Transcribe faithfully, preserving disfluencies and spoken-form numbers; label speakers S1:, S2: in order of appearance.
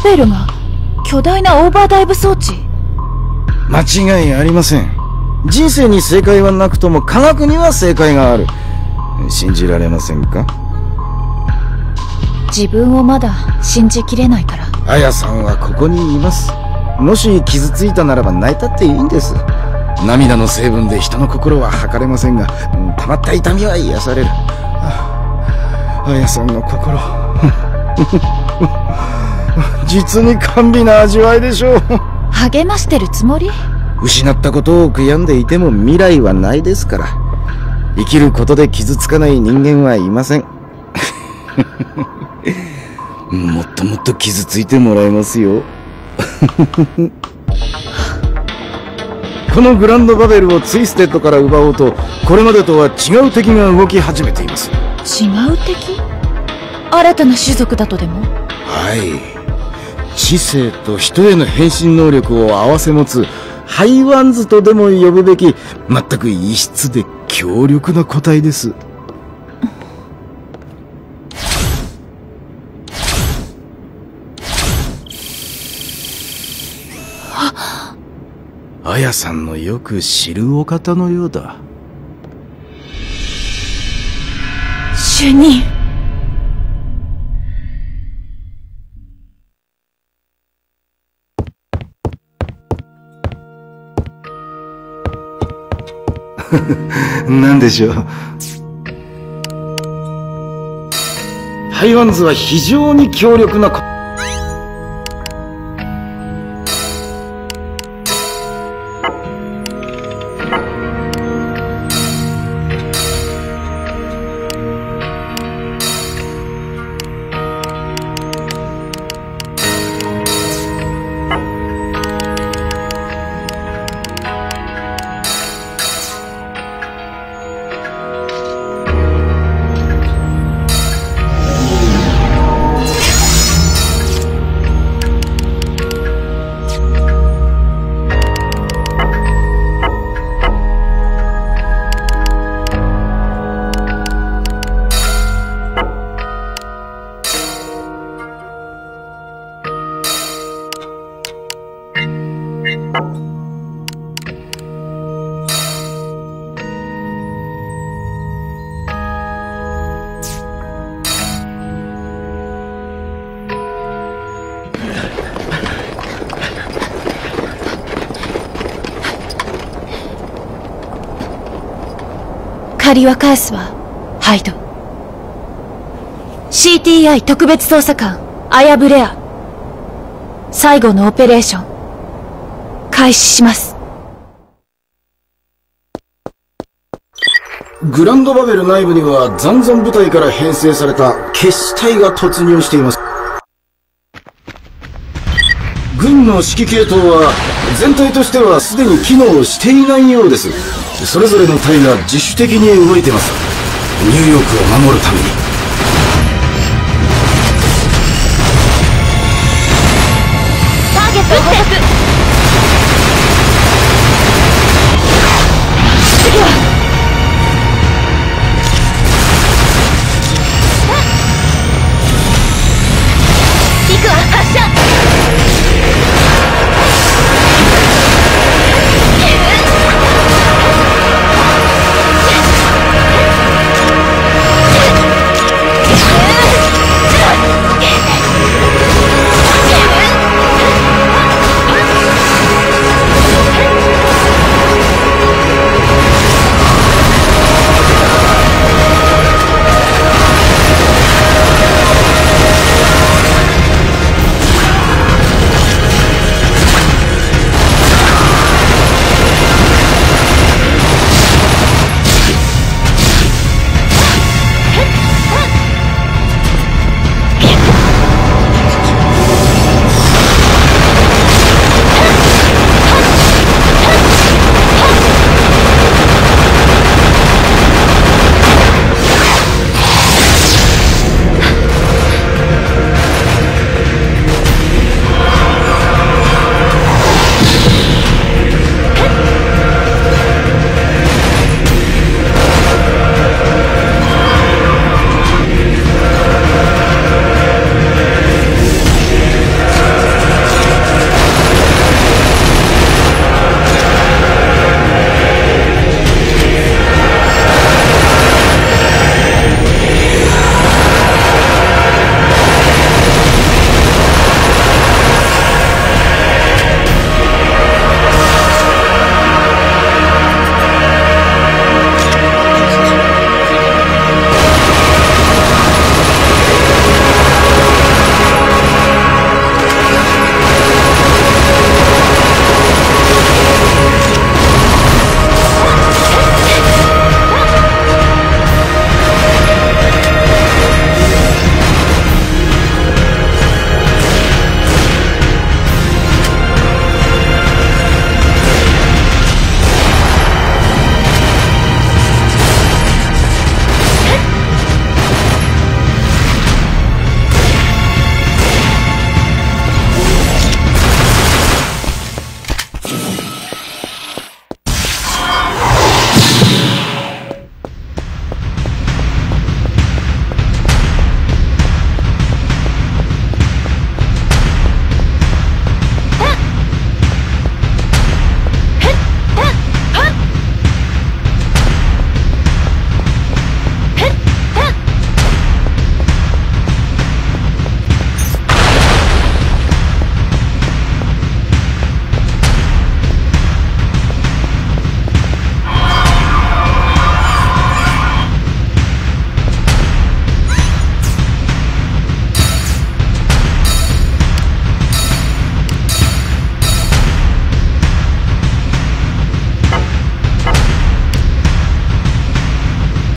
S1: ベルが巨大なオーバーダイブ装置。
S2: 間違いありません。人生に正解はなくとも科学には正解がある。信じられませんか？
S1: 自分をまだ信じきれないから。
S2: あやさんはここにいます。もし傷ついたならば泣いたっていいんです。涙の成分で人の心は測れませんが、たまった痛みは癒される。あやさんの心実に甘美な味わいでしょう。
S1: 励ましてるつもり？
S2: 失ったことを悔やんでいても未来はないですから。生きることで傷つかない人間はいません。もっともっと傷ついてもらいますよ。このグランドバベルをツイステッドから奪おうと、これまでとは違う敵が動き始めています。
S1: 違う敵？新たな種族だとでも？
S2: はい。知性と人への変身能力を併せ持つハイワンズとでも呼ぶべき、全く異質で強力な個体です。あやさんのよく知るお方のようだ。
S1: 主任。
S2: 何でしょう。ハイワンズは非常に強力な子。
S1: 借りは返すわ、ハイド。シーティーアイ 特別捜査官、アヤ・ブレア。最後のオペレーション、開始します。
S2: グランドバベル内部には残存部隊から編成された決死隊が突入しています。軍の指揮系統は全体としてはすでに機能していないようです。それぞれの隊が自主的に動いてます。ニューヨークを守るために。